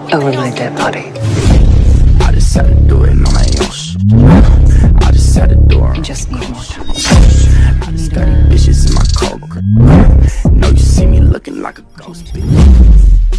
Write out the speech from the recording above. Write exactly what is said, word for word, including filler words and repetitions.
over my dead body. I just had to do it on my own. I just had to do it. You just need more time. I just got these bitches in my coke. Know you see me looking like a ghost, bitch.